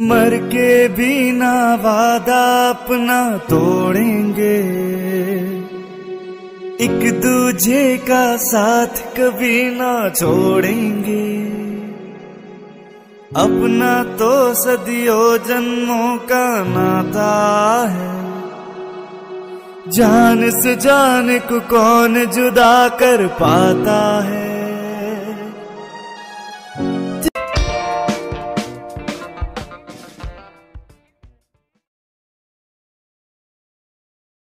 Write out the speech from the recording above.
मर के भी ना वादा अपना तोड़ेंगे, एक दूजे का साथ कभी ना छोड़ेंगे। अपना तो सदियों जन्मों का नाता है, जान से जान को कौन जुदा कर पाता है।